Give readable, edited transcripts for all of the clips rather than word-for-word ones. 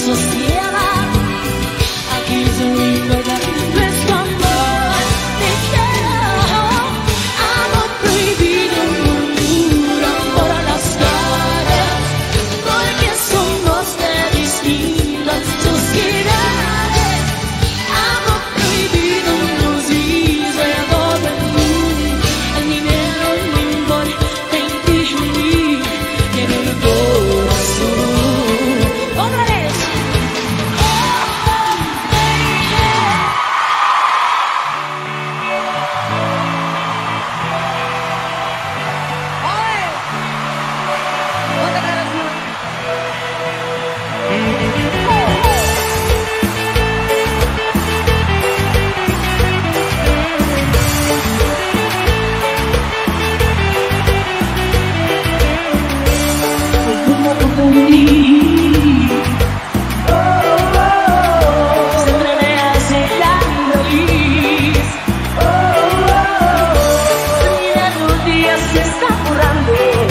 sociedad. Aquí se libertad, nuestro amor, te quiero. Amor prohibido murmura por las calles, porque somos de distintas sociedades. Amor prohibido nos dice a todo el mundo, el dinero no importa, mentir en el corazón. Otra vez. Siempre me hace tan feliz. Mira, los días se están borrando.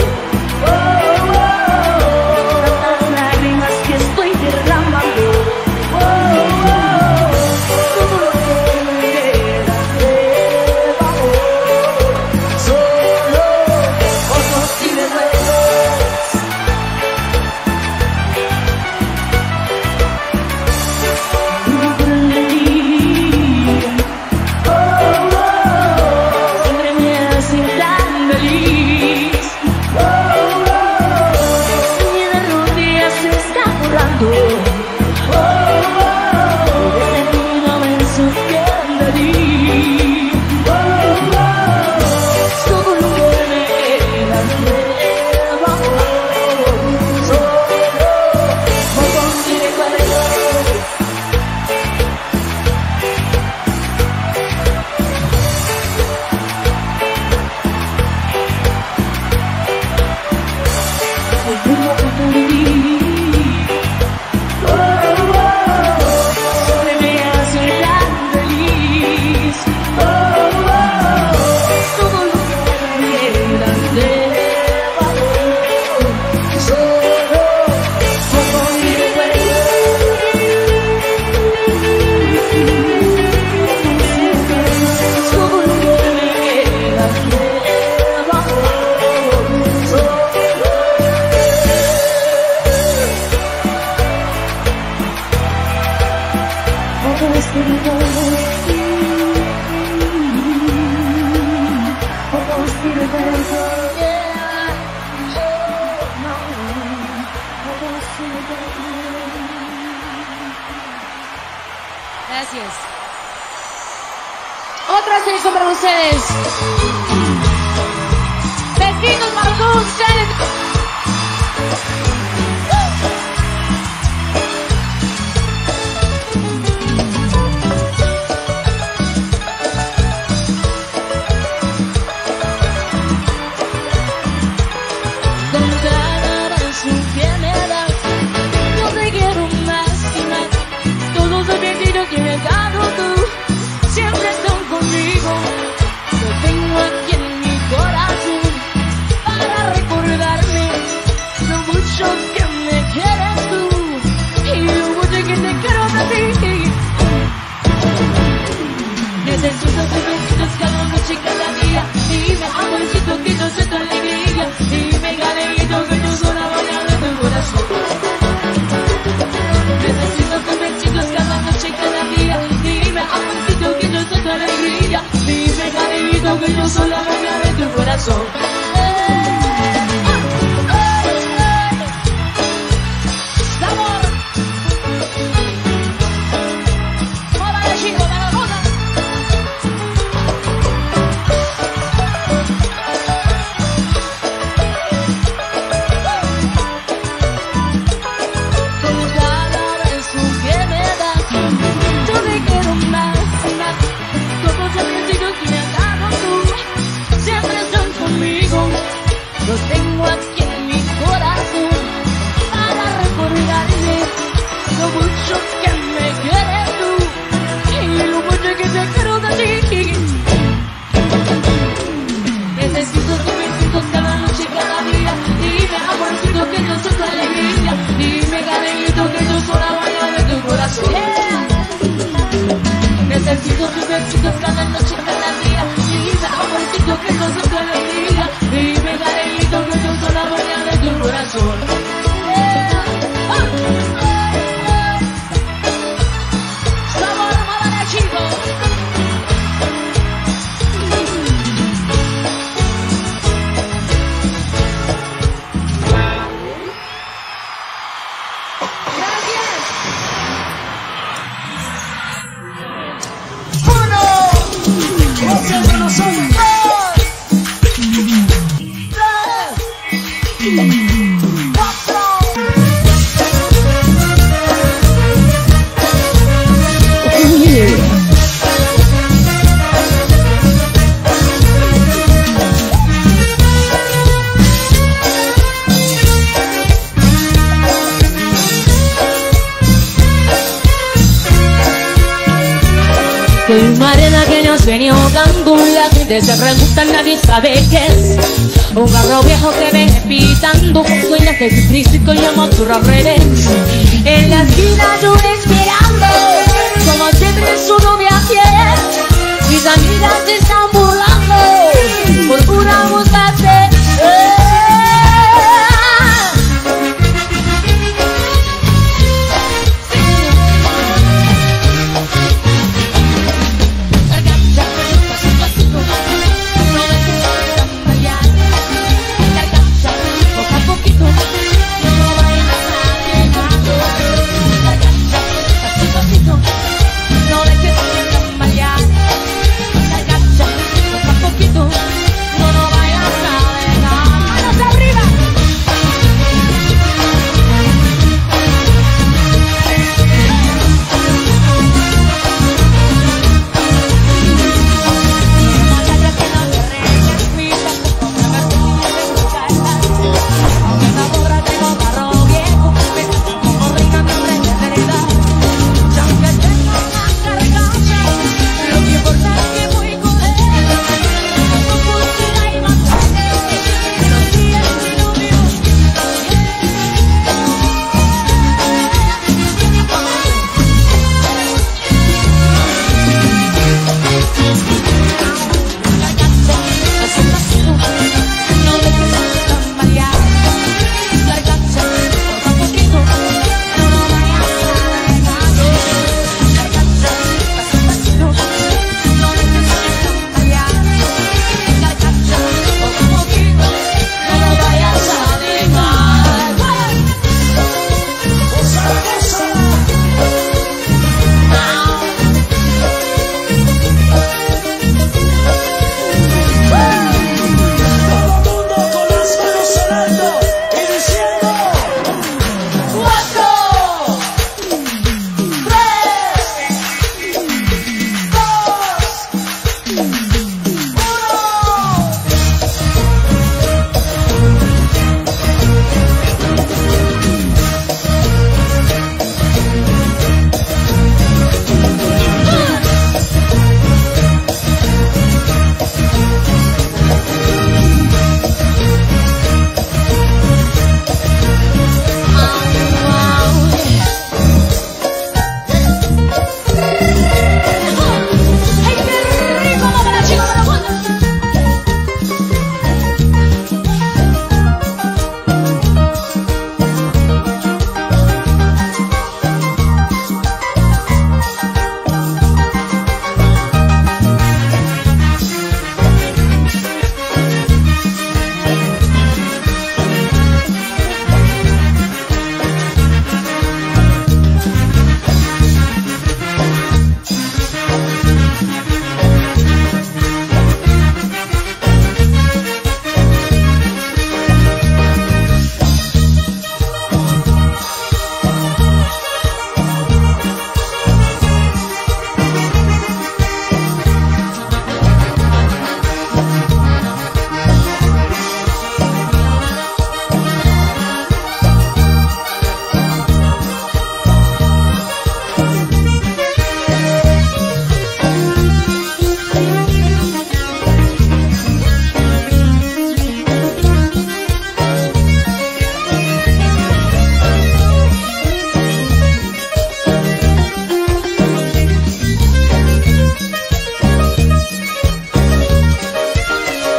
Tantas lágrimas que estoy derramando. Todo lo que me queda debajo, solo ojos y recuerdos. Siempre me hace tan feliz. Mira, los días se están borrando. Desde mi momento que le di. Todo lo que me queda debajo, solo ojos y recuerdos. Siempre me hace tan feliz. Todo lo que me queda debajo, solo ojos y recuerdos. Todo lo que me queda debajo, solo. Gracias. Otra sesión para ustedes. Besitos para todos ustedes. Con cada beso que me das, yo te quiero más y más. Todos los besitos que me has dado tú siempre están conmigo. Lo tengo aquí en mi corazón para recordarme lo mucho que me quieres tú y lo mucho que te quiero de ti. Necesito tus besitos cada noche y cada día. Dime, amorcito, que yo soy tu alegría. Dime, cariñito, que yo soy la baña de tu corazón. Necesito tus besitos cada noche y cada día. Dime, amorcito, que yo soy tu alegría. Dime, cariñito, que yo soy la baña de tu corazón. ¡Sabor! ¡Hola, chico, para la boda! Con cada beso que me das, yo te quiero más y más. Todos los besitos que me has dado tú siempre están conmigo. chicos cada noche, cada día. Mi vida, amorcito, que no se te bendiga. Y me cariñito que yo soy la dueña de tu corazón. Sabor, madre, chicos. Soy una arena que nos venía ahogando, la gente se pregunta, nadie sabe qué es. Un carro viejo que viene pitando, con sueños que Jesucristo llama tu revés. En la esquina yo esperando, como siempre su novia fiel. Mis amigas se están burlando, por pura buscarse. No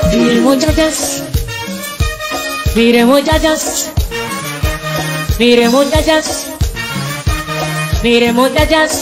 Miren muchachas, miren muchachas, miren muchachas, miren muchachas.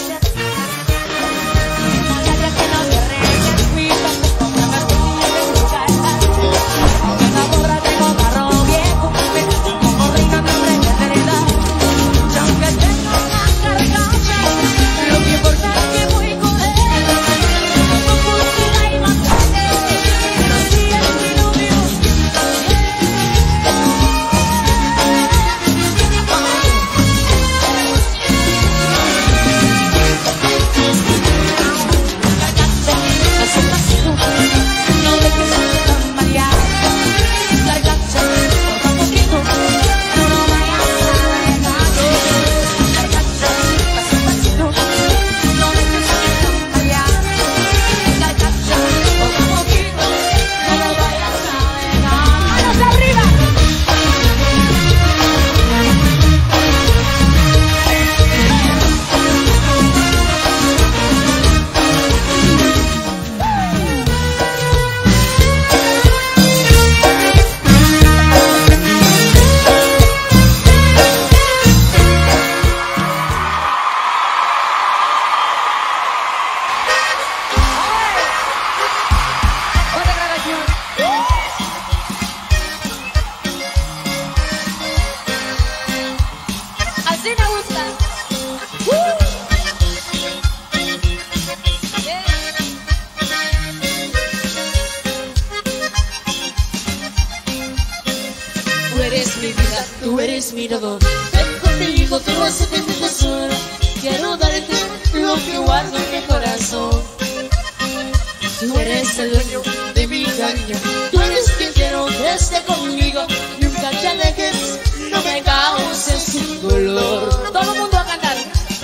Así me gusta. Tú eres mi vida, tú eres mi todo. Ven conmigo, tú vas a tener mi tesoro. Quiero darte lo que guardo en mi corazón. Tú eres el dueño de mi cariño. Tú eres quien quiero que esté conmigo. Nunca te alejes, no me causes un dolor. Todo el mundo a cantar.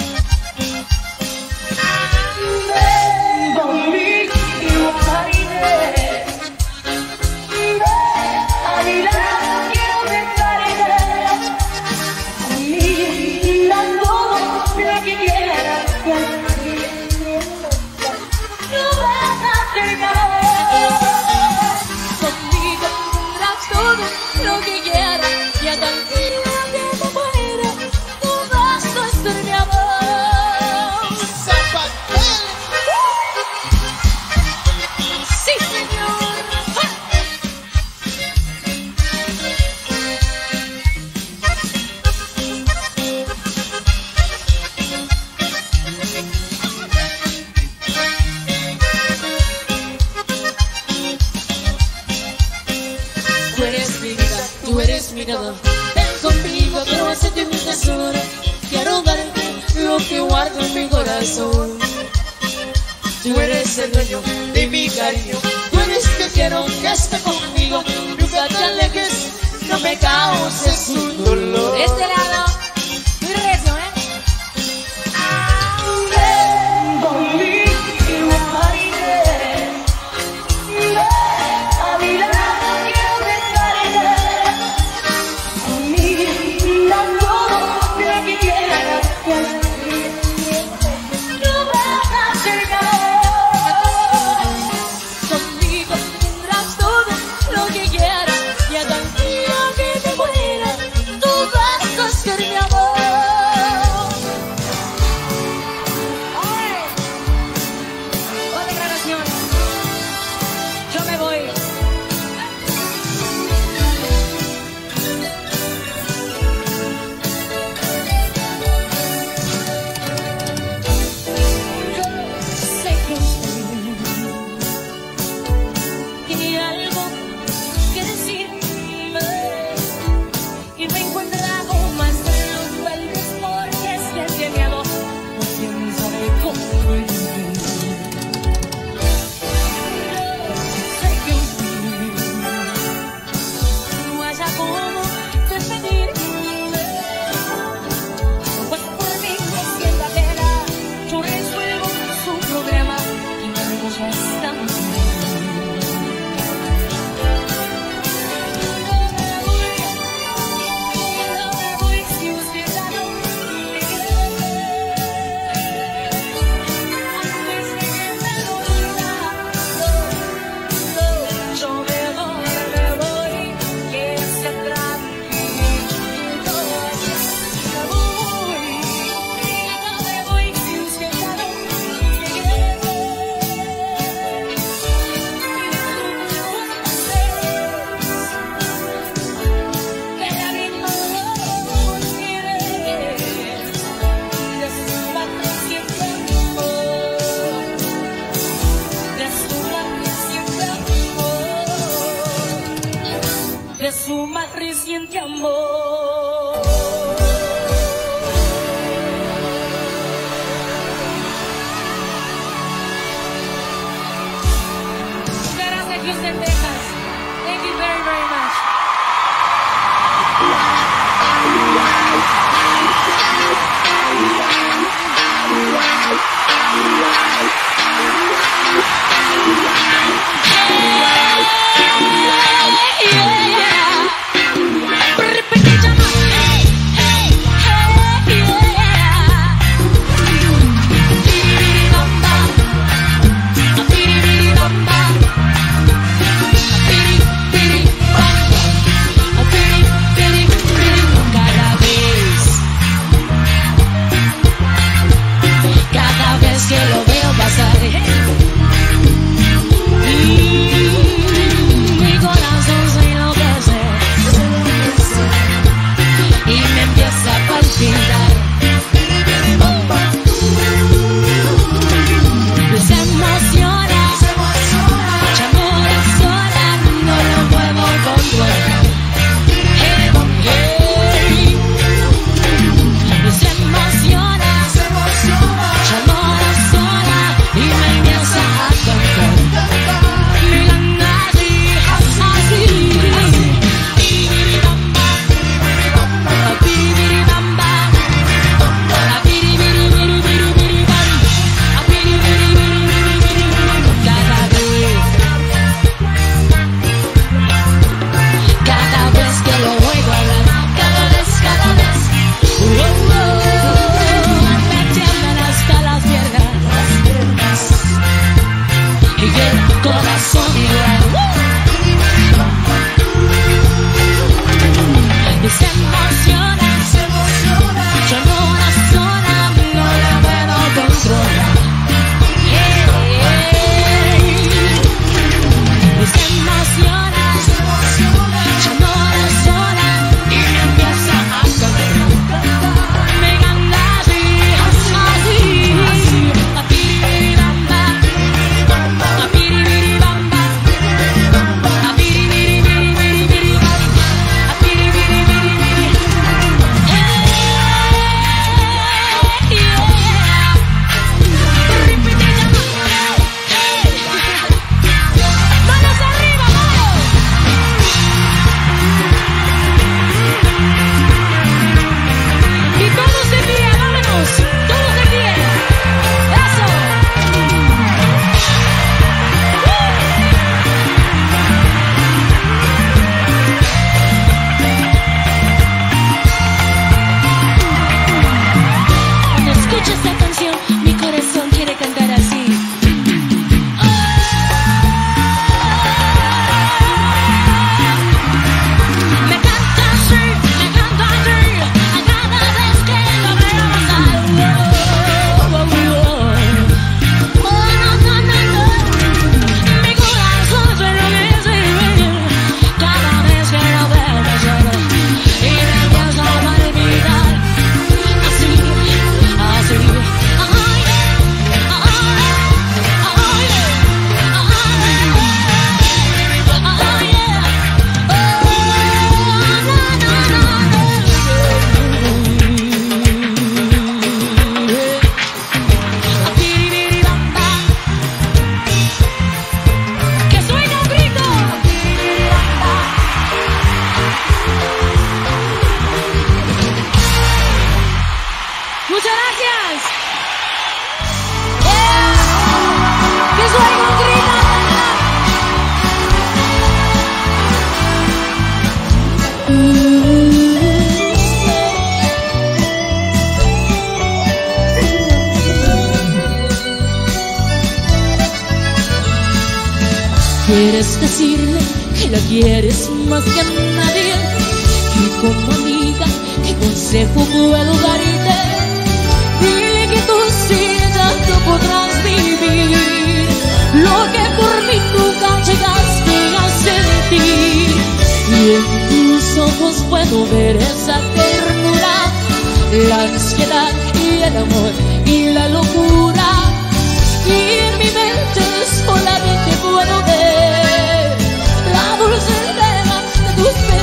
Ven conmigo y baile. A mi lado quiero besarte. A mí da todo lo que quieras. No vas a terminar. Conmigo tendrás todo lo que quieras. Y a tan día que me muera, tú vas a ser mi amor. Sí, señor. Tú eres mi vida, tú eres mi todo. Ven conmigo, quiero hacerte mi tesoro. Quiero darte lo que guardo en mi corazón. Tú eres el dueño de mi cariño. Tú eres que quiero que esté conmigo. Nunca te alejes, no me causes un dolor. De este lado, muy recio, ¿eh? Ven conmigo y baile. A mi lado quiero besarte. A mí da todo lo que quieras. No vas a terminar. Conmigo tendrás todo lo que quieras. Y a tan día que me muera, tú vas a de su más reciente amor. Gracias, Houston, Texas. Thank you very, very much. Quieres decirle que la quieres más que a nadie, y como amiga, ¿qué consejo puedo darte? Dile que tú sin ella no podrás vivir lo que por mí nunca llegaste a sentir. Y en tus ojos puedo ver esa ternura, la ansiedad y el amor y la locura. Y en mi mente solamente puedo ver la dulce entrega de tus besos.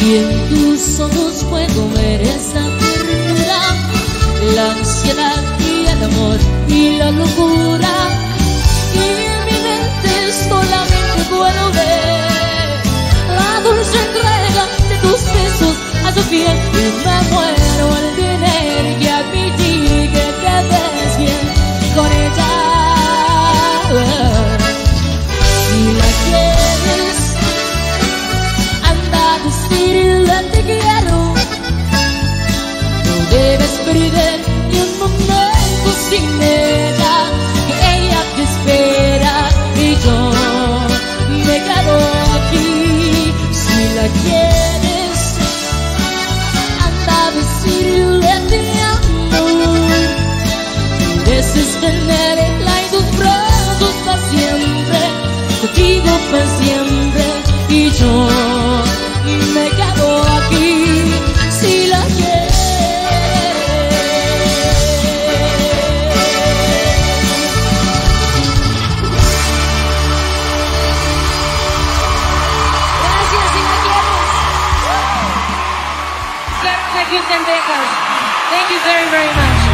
y en tus ojos puedo ver esa ternura, la ansiedad y el amor y la locura, y en mi mente solamente puedo ver la dulce entrega de tus besos a tu piel, y me muero al tener que admitir que te ves bien con ella. Si la quieres, anda a decirle te quiero. No debes perder ni un momento sin ella, que ella te espera y yo me quedo aquí. Si la quieres, anda a decirle te amo. Mereces tenerla en tus brazos para siempre, contigo para siempre, y yo me quedo aquí. Si la quieres. Gracias, si la quieres. Houston Bakers. Thank you very, very much.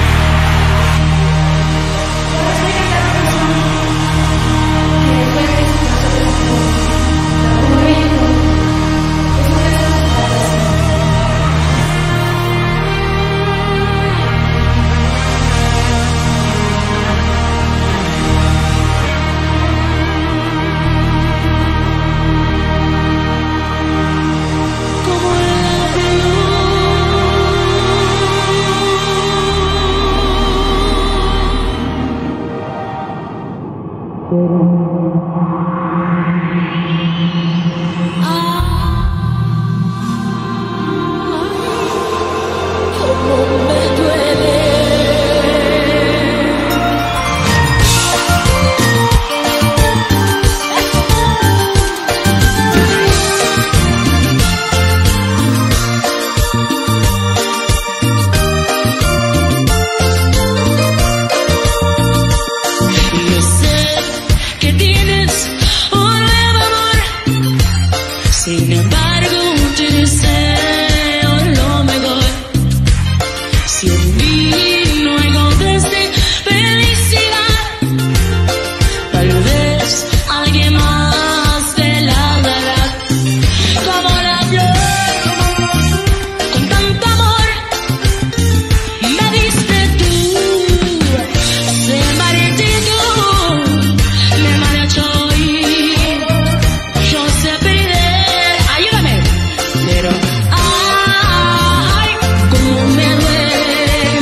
Sin embargo, te deseo lo mejor. Si en mí no encontraste felicidad, tal vez alguien más te la dará. Como la flor, con tanto amor, me diste tú. Sin embargo, tú me marchó y yo sé perder. Pero ay, cómo me duele,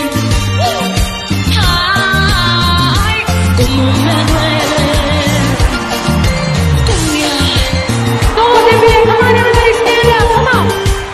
ay, cómo me duele. Cumbia. Todos en pie, come on, everybody stand up, come on.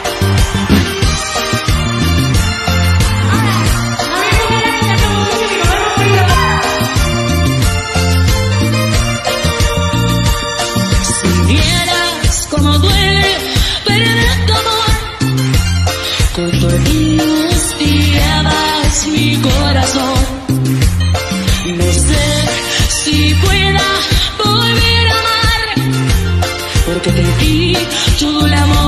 Si vieras cómo duele perder tu amor, con tornillos llevas mi corazón. No sé si pueda volver a amar, porque te di todo el amor.